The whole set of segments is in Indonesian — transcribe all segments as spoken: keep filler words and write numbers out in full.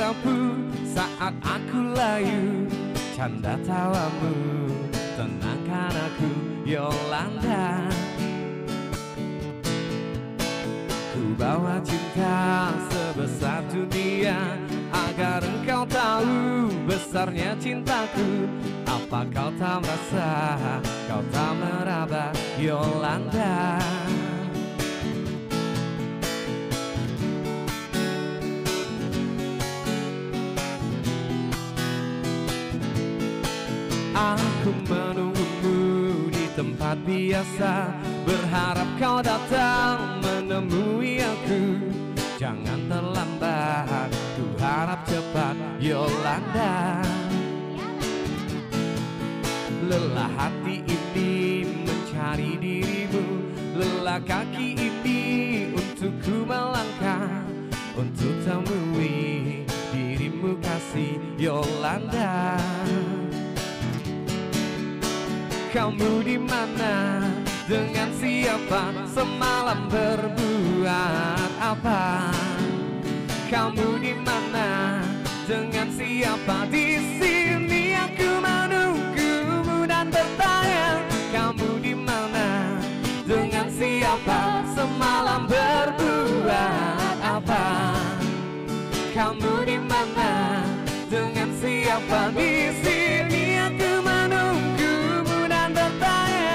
mampu saat aku layu. Canda tawamu tenangkan aku, Yolanda. Ku bawa cinta sebesar dunia agar engkau tahu besarnya cintaku. Apa kau tak merasa, kau tak meraba, Yolanda? Aku menunggumu di tempat biasa, berharap kau datang menemui aku. Jangan terlambat, ku harap cepat, Yolanda. Lelah hati ini mencari dirimu, lelah kaki ini untuk ku melangkah, untuk temui dirimu kasih, Yolanda. Kamu di mana? Dengan siapa? Semalam berbuat apa? Kamu di mana? Dengan siapa? Di sini aku menunggumu dan bertanya. Kamu di mana? Dengan siapa? Semalam berbuat apa? Kamu di mana? Dengan siapa? Di sini aku menunggumu dan bertanya.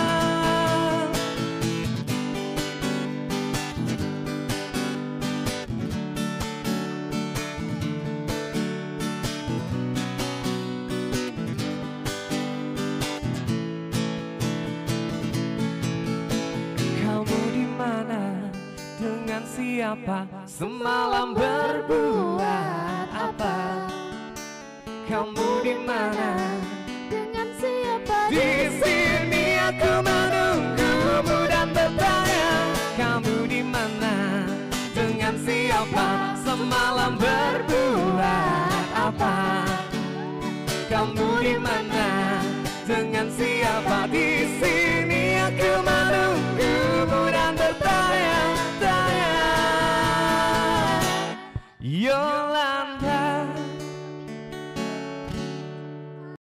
Kamu di mana? Dengan siapa? Semalam berbuat apa? Kamu di mana? Dengan siapa? Di sini aku menunggumu dan bertanya. Kamu di mana? Dengan siapa? Semalam berbuat apa? Kamu di mana? Dengan siapa? Di sini